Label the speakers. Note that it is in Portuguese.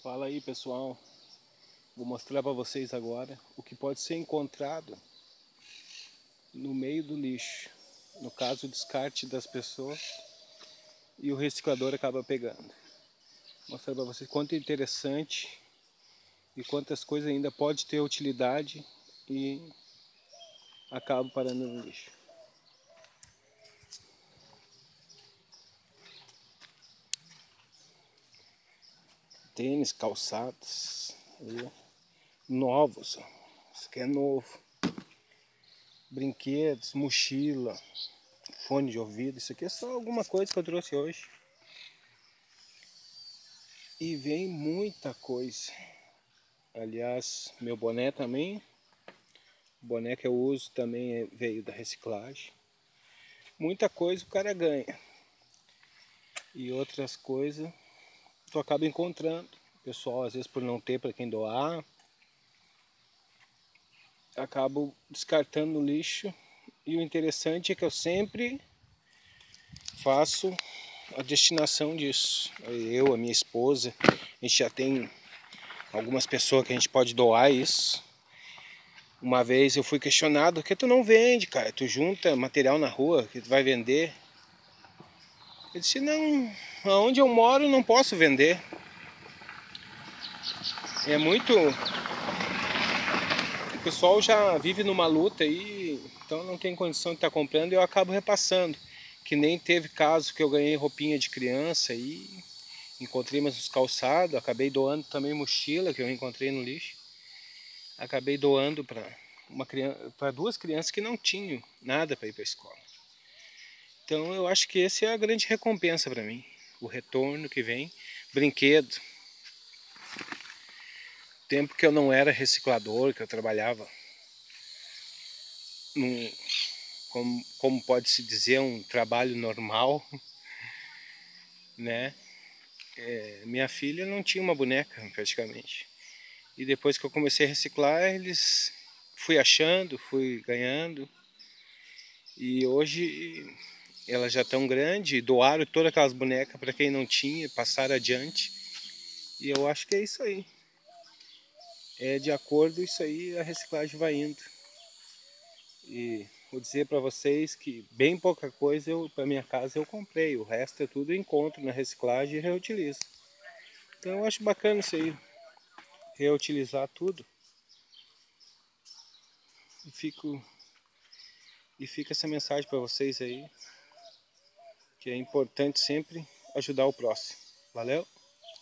Speaker 1: Fala aí, pessoal, vou mostrar para vocês agora o que pode ser encontrado no meio do lixo, no caso o descarte das pessoas, e o reciclador acaba pegando. Vou mostrar para vocês quanto é interessante e quantas coisas ainda pode ter utilidade e acaba parando no lixo. Tênis, calçados, novos, isso aqui é novo. Brinquedos, mochila, fone de ouvido, isso aqui é só alguma coisa que eu trouxe hoje. E vem muita coisa. Aliás, meu boné também, o boné que eu uso também veio da reciclagem. Muita coisa o cara ganha. E outras coisas tu acaba encontrando. O pessoal, às vezes, por não ter para quem doar, acabo descartando no lixo. E o interessante é que eu sempre faço a destinação disso. Eu, a minha esposa, a gente já tem algumas pessoas que a gente pode doar isso. Uma vez eu fui questionado: por que tu não vende, cara? Tu junta material na rua que tu vai vender? Eu disse: não, aonde eu moro não posso vender. É muito... O pessoal já vive numa luta aí, então não tem condição de estar comprando e eu acabo repassando. Que nem teve caso que eu ganhei roupinha de criança e encontrei mais nos calçados, acabei doando também mochila que eu encontrei no lixo. Acabei doando para duas crianças que não tinham nada para ir para a escola. Então eu acho que essa é a grande recompensa para mim, o retorno que vem. Brinquedo. Tempo que eu não era reciclador, que eu trabalhava num, como pode-se dizer, um trabalho normal, né? Minha filha não tinha uma boneca praticamente. E depois que eu comecei a reciclar, fui achando, fui ganhando. E hoje elas já estão grandes, doaram todas aquelas bonecas para quem não tinha, passaram adiante. E eu acho que é isso aí. É de acordo isso aí, a reciclagem vai indo. E vou dizer para vocês que bem pouca coisa para minha casa eu comprei. O resto é tudo eu encontro na reciclagem e reutilizo. Então eu acho bacana isso aí, reutilizar tudo. E fica essa mensagem para vocês aí, que é importante sempre ajudar o próximo. Valeu?